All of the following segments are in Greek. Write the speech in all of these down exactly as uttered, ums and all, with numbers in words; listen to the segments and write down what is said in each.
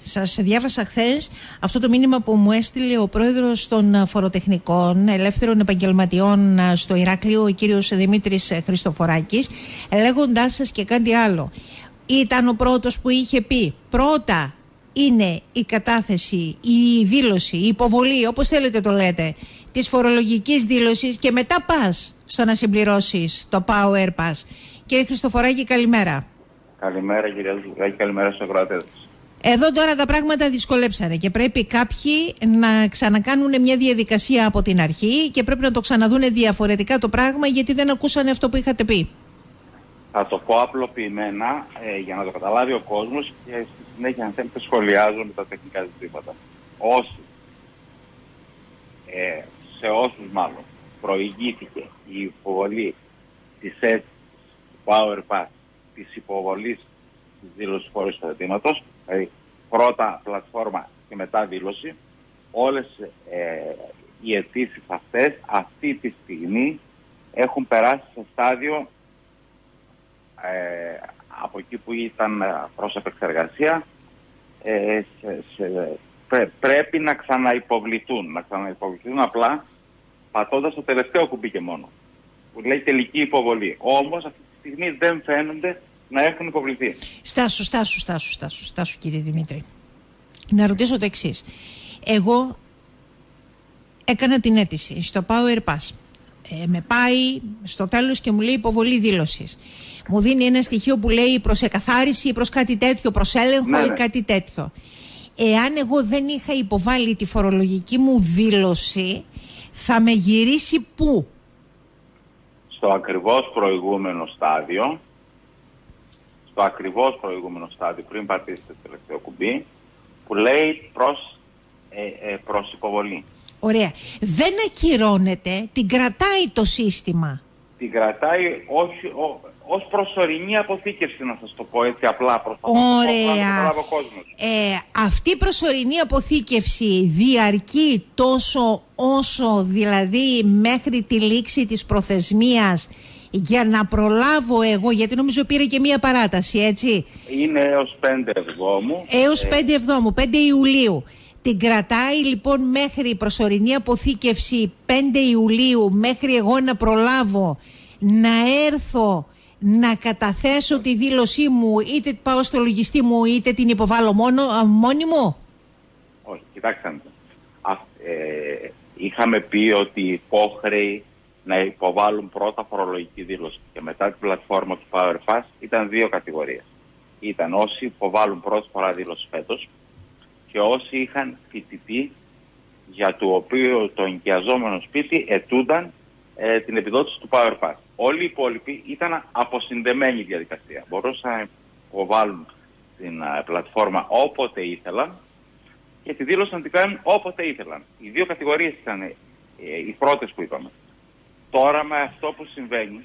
σας διάβασα χθες αυτό το μήνυμα που μου έστειλε ο πρόεδρος των φοροτεχνικών ελεύθερων επαγγελματιών στο Ηράκλειο, ο κύριος Δημήτρης Χριστοφοράκης, λέγοντάς σας και κάτι άλλο. Ήταν ο πρώτος που είχε πει πρώτα είναι η κατάθεση, η δήλωση, η υποβολή, όπως θέλετε το λέτε, της φορολογικής δήλωσης και μετά πας στο να συμπληρώσεις το Power Pass. Κύριε Χριστοφοράκη, καλημέρα. Καλημέρα κύριε Ζουγάκη, καλημέρα στους ακροατές. Εδώ τώρα τα πράγματα δυσκολέψανε και πρέπει κάποιοι να ξανακάνουν μια διαδικασία από την αρχή και πρέπει να το ξαναδούνε διαφορετικά το πράγμα, γιατί δεν ακούσανε αυτό που είχατε πει. Θα το πω απλοποιημένα ε, για να το καταλάβει ο κόσμος και στη συνέχεια αν θέλετε σχολιάζω με τα τεχνικά ζητήματα. Όσοι, ε, σε όσους μάλλον προηγήθηκε η υποβολή της αίτησης του Power Pass, της υποβολής της δήλωσης χωρίς εισοδήματος, δηλαδή πρώτα πλατφόρμα και μετά δήλωση, όλες ε, οι αιτήσεις αυτές αυτή τη στιγμή έχουν περάσει σε στάδιο Ε, από εκεί που ήταν προς επεξεργασία ε, σε, σε, πρέ, πρέπει να ξαναυποβληθούν να ξαναυποβληθούν απλά πατώντας το τελευταίο κουμπί και μόνο που λέει τελική υποβολή. Όμως αυτή τη στιγμή δεν φαίνονται να έχουν υποβληθεί. Στάσου, στάσου, στάσου, στάσου, στάσου κύριε Δημήτρη. Να ρωτήσω το εξής. Εγώ έκανα την αίτηση στο Power Pass. Ε, με πάει στο τέλος και μου λέει υποβολή δήλωσης. Μου δίνει ένα στοιχείο που λέει προς εκαθάριση ή προς κάτι τέτοιο, προς έλεγχο ναι, ή ναι. κάτι τέτοιο. Εάν εγώ δεν είχα υποβάλει τη φορολογική μου δήλωση, θα με γυρίσει πού? Στο ακριβώς προηγούμενο στάδιο, στο ακριβώς προηγούμενο στάδιο, πριν πατήσετε το τελευταίο κουμπί, που λέει προς, ε, ε, προς υποβολή. Ωραία. Δεν ακυρώνεται, την κρατάει το σύστημα. Την κρατάει όχι, ό, ως προσωρινή αποθήκευση, να σας το πω έτσι απλά. Προς το Ωραία. Ε, αυτή η προσωρινή αποθήκευση διαρκεί τόσο όσο δηλαδή μέχρι τη λήξη της προθεσμίας για να προλάβω εγώ, γιατί νομίζω πήρε και μία παράταση, έτσι. Είναι έως πέντε εβδόμου. Έως ε... πέντε εβδόμου, πέντε Ιουλίου. Την κρατάει λοιπόν μέχρι προσωρινή αποθήκευση πέντε Ιουλίου, μέχρι εγώ να προλάβω να έρθω να καταθέσω τη δήλωσή μου, είτε πάω στο λογιστή μου είτε την υποβάλλω μόνο, μόνη μου. Όχι, κοιτάξτε. Ε, είχαμε πει ότι οι υπόχρεοι να υποβάλουν πρώτα φορολογική δήλωση και μετά την πλατφόρμα του Power Pass ήταν δύο κατηγορίες. Ήταν όσοι υποβάλλουν πρώτη φορά δήλωση φέτος και όσοι είχαν φοιτητή για το οποίο το ενοικιαζόμενο σπίτι ετούνταν ε, την επιδότηση του Power Pass. Όλοι οι υπόλοιποι ήταν αποσυνδεμένη διαδικασία. Μπορούσαν να υποβάλουν την uh, πλατφόρμα όποτε ήθελαν και τη δήλωση να την κάνουν όποτε ήθελαν. Οι δύο κατηγορίες ήταν ε, οι πρώτες που είπαμε. Τώρα με αυτό που συμβαίνει,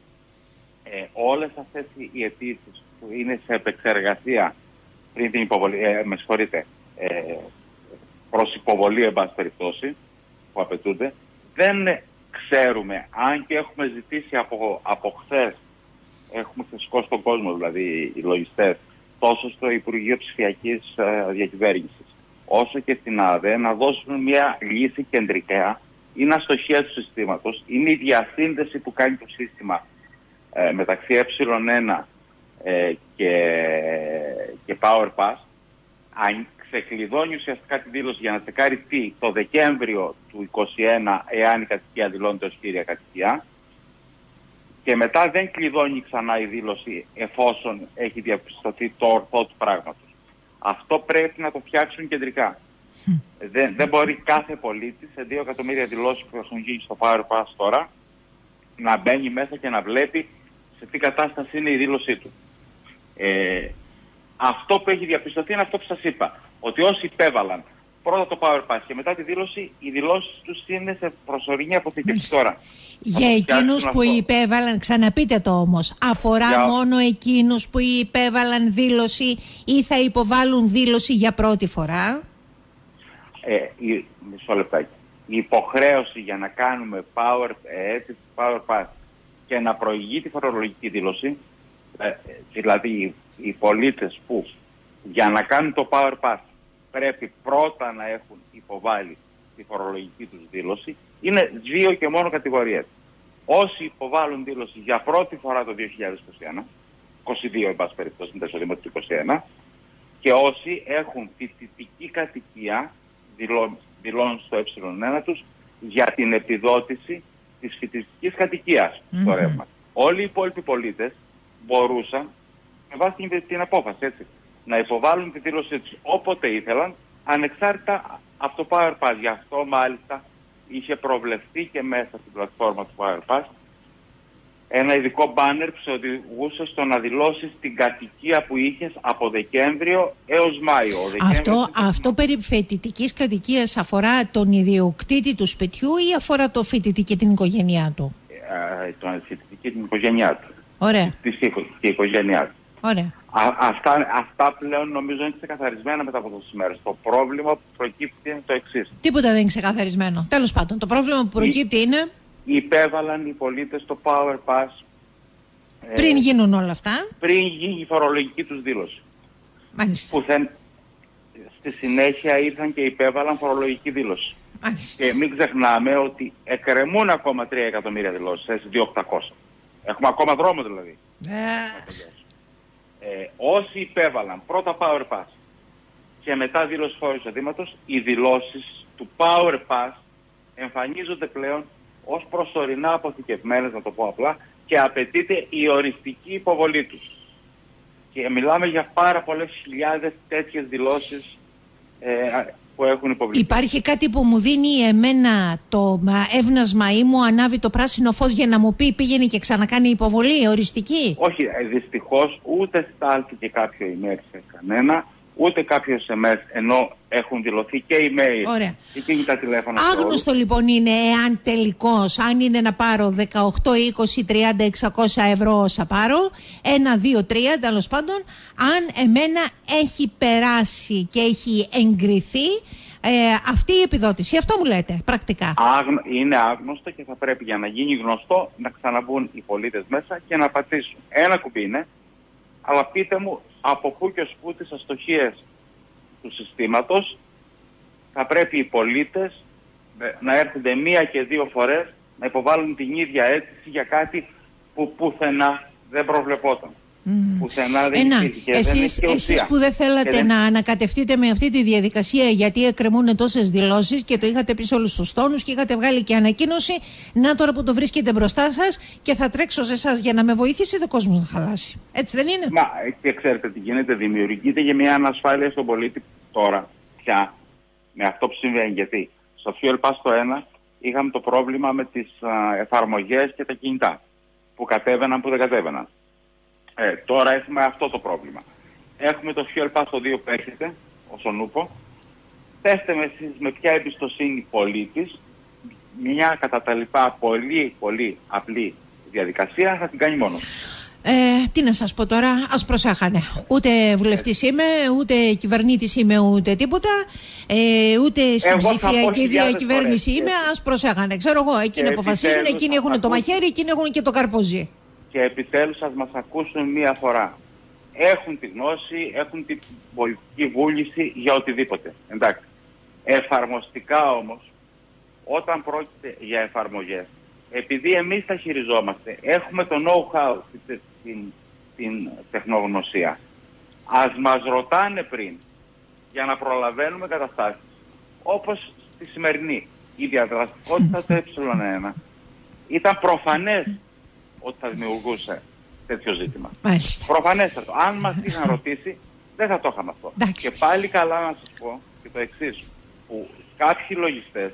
ε, όλες αυτές οι αιτήσεις που είναι σε επεξεργασία πριν την υποβολή, ε, με συγχωρείτε, ε, προς υποβολή εν πάση περιπτώσει που απαιτούνται, δεν ξέρουμε, αν και έχουμε ζητήσει από, από χθες, έχουμε ξεσηκώσει τον κόσμο δηλαδή οι λογιστές, τόσο στο Υπουργείο Ψηφιακής ε, Διακυβέρνησης όσο και στην ΑΔΕ να δώσουν μια λύση κεντρικά. Είναι αστοχία του συστήματος, είναι η διασύνδεση που κάνει το σύστημα ε, μεταξύ ε ένα ε, και, και Power Pass. Αν ξεκλειδώνει ουσιαστικά τη δήλωση για να τσεκάρει τι το Δεκέμβριο του είκοσι ένα, εάν η κατοικία δηλώνεται ως κύρια κατοικία, και μετά δεν κλειδώνει ξανά η δήλωση εφόσον έχει διαπιστωθεί το ορθό του πράγματος. Αυτό πρέπει να το φτιάξουν κεντρικά. Mm. Δεν, δεν μπορεί κάθε πολίτη σε δύο εκατομμύρια δηλώσεις που έχουν γίνει στο Power Pass τώρα να μπαίνει μέσα και να βλέπει σε τι κατάσταση είναι η δήλωσή του. Ε, αυτό που έχει διαπιστωθεί είναι αυτό που σας είπα. Ότι όσοι υπέβαλαν πρώτα το Power Pass και μετά τη δήλωση, οι δηλώσεις τους είναι σε προσωρινή αποθήκευση τώρα. Για εκείνους που αυτό υπέβαλαν, ξαναπείτε το όμως, αφορά για μόνο εκείνους που υπέβαλαν δήλωση ή θα υποβάλουν δήλωση για πρώτη φορά? Ε, η, μισό λεπτάκι. Η υποχρέωση για να κάνουμε power, ε, power pass και να προηγεί τη φορολογική δήλωση, ε, δηλαδή οι, οι πολίτες που Για να κάνουν το Power Pass πρέπει πρώτα να έχουν υποβάλει τη φορολογική τους δήλωση. Είναι δύο και μόνο κατηγορίες. Όσοι υποβάλλουν δήλωση για πρώτη φορά το δύο χιλιάδες είκοσι ένα, είκοσι δύο εν πάση περιπτώσει με το εισόδημα του είκοσι ένα, και όσοι έχουν φοιτητική κατοικία, δηλώνουν στο ε ένα τους για την επιδότηση της φοιτητικής κατοικίας mm-hmm. στο ρεύμα. Όλοι οι υπόλοιποι πολίτες μπορούσαν, με βάση την απόφαση, έτσι, να υποβάλουν τη δήλωσή τους όποτε ήθελαν, ανεξάρτητα από το Power Pass. Γι' αυτό μάλιστα είχε προβλεφθεί και μέσα στην πλατφόρμα του Power Pass ένα ειδικό μπάνερ που σε οδηγούσε στο να δηλώσεις την κατοικία που είχες από Δεκέμβριο έως Μάιο. Αυτό, αυτό περί φοιτητικής κατοικίας αφορά τον ιδιοκτήτη του σπιτιού ή αφορά το φοιτητή και την οικογένειά του? Ε, τον φοιτητή και την οικογένειά του. Ωραία. Της και η οικογένειά του. Ωραία. Α, αυτά, αυτά πλέον νομίζω είναι ξεκαθαρισμένα μετά από τόσες μέρες. Το πρόβλημα που προκύπτει είναι το εξής. Τίποτα δεν είναι ξεκαθαρισμένο. Τέλος πάντων, το πρόβλημα που προκύπτει είναι... Υπέβαλαν οι πολίτες το Power Pass πριν ε, γίνουν όλα αυτά. Πριν γίνει η φορολογική τους δήλωση. Μάλιστα. Που θα, στη συνέχεια ήρθαν και υπέβαλαν φορολογική δήλωση. Μάλιστα. Και μην ξεχνάμε ότι εκκρεμούν ακόμα τρία εκατομμύρια δηλώσεις, δύο χιλιάδες οκτακόσια. Έχουμε ακόμα δρόμο δηλαδή. Ε. Ε, όσοι υπέβαλαν πρώτα Power Pass και μετά δήλωση φόρου εισοδήματος, οι δηλώσεις του Power Pass εμφανίζονται πλέον ως προσωρινά αποθηκευμένες, να το πω απλά, και απαιτείται η οριστική υποβολή τους. Και μιλάμε για πάρα πολλές χιλιάδες τέτοιες δηλώσεις ε, που έχουν υποβληθεί. Υπάρχει κάτι που μου δίνει εμένα το έβνασμα ή μου ανάβει το πράσινο φως για να μου πει πήγαινε και ξανακάνει υποβολή οριστική? Όχι, δυστυχώς ούτε στάλθηκε κάποιο email σε κανένα, ούτε κάποιο ες εμ ες, ενώ έχουν δηλωθεί και email. Ωραία. Και κινητά τηλέφωνα. Άγνωστο λοιπόν είναι εάν τελικώς, αν είναι να πάρω δεκαοκτώ, είκοσι, τριάντα, εξακόσια ευρώ όσα πάρω, ένα, δύο, τρία, τέλος πάντων, αν εμένα έχει περάσει και έχει εγκριθεί ε, αυτή η επιδότηση. Αυτό μου λέτε πρακτικά. Άγνω, είναι άγνωστο και θα πρέπει, για να γίνει γνωστό, να ξαναμπούν οι πολίτες μέσα και να πατήσουν. Ένα κουμπί είναι, αλλά πείτε μου από πού και ως πού τις αστοχίες του συστήματος θα πρέπει οι πολίτες να έρχονται μία και δύο φορές να υποβάλουν την ίδια αίτηση για κάτι που πουθενά δεν προβλεπόταν. Mm. Πουθενά δεν Ένα, υπήρχε. εσείς, δεν εσείς που δεν θέλατε δεν... να ανακατευτείτε με αυτή τη διαδικασία γιατί εκκρεμούν τόσες δηλώσεις και το είχατε πει σε όλους τους τόνους και είχατε βγάλει και ανακοίνωση, να τώρα που το βρίσκετε μπροστά σας και θα τρέξω σε εσάς για να με βοηθήσετε ο κόσμος να χαλάσει. Έτσι δεν είναι? Μα και ξέρετε τι γίνεται, δημιουργείται για μια ανασφάλεια στον πολίτη τώρα πια με αυτό που συμβαίνει. Γιατί στο Fuel Pass το ένα είχαμε το πρόβλημα με τις α, εφαρμογές και τα κινητά που κατέβαιναν, που δεν κατέβαιναν. Ε, τώρα έχουμε αυτό το πρόβλημα. Έχουμε το Fuel Pass το δύο που έχετε, όσον ούπο. Πέστε με εσείς με ποια εμπιστοσύνη πολίτης μια κατά τα λοιπά πολύ πολύ απλή διαδικασία θα την κάνει μόνος. Ε, τι να σας πω τώρα, ας προσέχανε. Ούτε βουλευτής είμαι, ούτε κυβερνήτης είμαι, ούτε τίποτα. Ε, ούτε στην ψηφιακή διακυβέρνηση είμαι, ας προσέχανε. Ξέρω εγώ, εκείνοι αποφασίζουν, εκείνοι έχουν ακούς... το μαχαίρι, εκείνοι έχουν και το καρποζί. Και επιτέλους ας μας ακούσουν μία φορά. Έχουν τη γνώση, έχουν την πολιτική βούληση για οτιδήποτε. Εντάξει. Εφαρμοστικά όμως, όταν πρόκειται για εφαρμογές, επειδή εμείς τα χειριζόμαστε, έχουμε το know-how, την, την, την τεχνογνωσία, ας μας ρωτάνε πριν για να προλαβαίνουμε καταστάσεις. Όπως στη σημερινή, η διαδραστικότητα του ε ένα ήταν προφανές ότι θα δημιουργούσε τέτοιο ζήτημα. Μάλιστα. Προφανέστατο. Αν μας είχαν ρωτήσει, δεν θα το είχαμε αυτό. Εντάξει. Και πάλι καλά να σας πω και το εξής, που κάποιοι λογιστές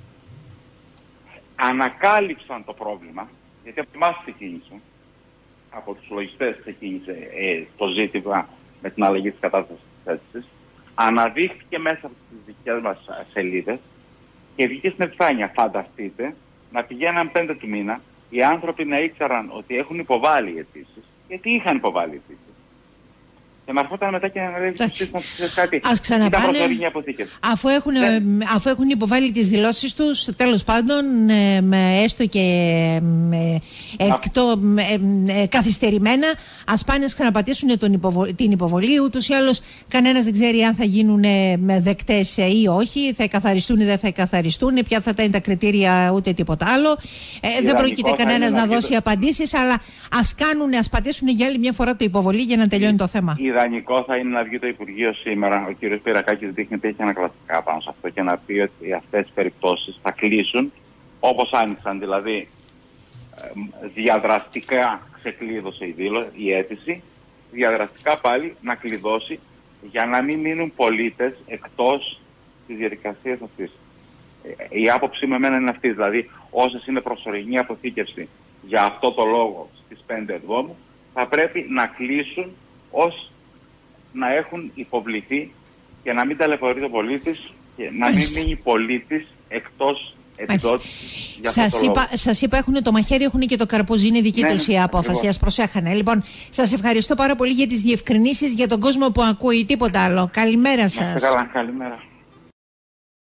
ανακάλυψαν το πρόβλημα, γιατί από εμάς ξεκίνησε, από τους λογιστές ξεκίνησε ε, το ζήτημα με την αλλαγή της κατάστασης της αίτησης, αναδείχθηκε μέσα από τις δικές μας σελίδες και βγήκε στην επιφάνεια. Φανταστείτε να πηγαίναν πέντε του μήνα οι άνθρωποι να ήξεραν ότι έχουν υποβάλει αιτήσεις, γιατί είχαν υποβάλει αιτήσεις, Και να έρχονταν μετά και να λέει κάτι. Ας ξαναπάνε, αφού έχουν, ναι. αφού έχουν υποβάλει τις δηλώσεις τους, τέλος πάντων, ε, με, έστω και με, εκτό, με, ε, καθυστερημένα, ας πάνε να ξαναπατήσουν τον υποβολ, την υποβολή. Ούτως ή άλλως κανένας δεν ξέρει αν θα γίνουν ε, δεκτές ε, ή όχι, θα εκαθαριστούν ή δεν θα εκαθαριστούν, ποια θα είναι τα κριτήρια, ούτε τίποτα άλλο. Ε, δεν πρόκειται κανένας να, να δώσει το... απαντήσεις, αλλά ας κάνουν, ας πατήσουν για άλλη μια φορά το υποβολή για να τελειώνει το θέμα. Ιδανικό θα είναι να βγει το Υπουργείο σήμερα. Ο κ. Σπυρακάκης δείχνει ότι έχει ανακλαστικά πάνω σε αυτό και να πει ότι αυτές τις περιπτώσεις θα κλείσουν όπως άνοιξαν. Δηλαδή, διαδραστικά ξεκλείδωσε η, δήλω, η αίτηση, διαδραστικά πάλι να κλειδώσει για να μην μείνουν πολίτες εκτός της διαδικασίας αυτής. Η άποψη με εμένα είναι αυτή. Δηλαδή, όσες είναι προσωρινή αποθήκευση για αυτό το λόγο στις πέντε Εβδόμου, θα πρέπει να κλείσουν ως να έχουν υποβληθεί και να μην ταλαιπωρεί ο πολίτης και να μην μείνει πολίτης εκτός επιδότησης για αυτό σας το είπα, λόγο. Σας είπα, έχουν το μαχαίρι, έχουν και το καρπούζι, είναι δική ναι, τους η απόφαση, ας προσέχανε. Λοιπόν, σας ευχαριστώ πάρα πολύ για τις διευκρινήσεις, για τον κόσμο που ακούει, τίποτα άλλο. Καλημέρα σας. Να είστε καλά, καλημέρα.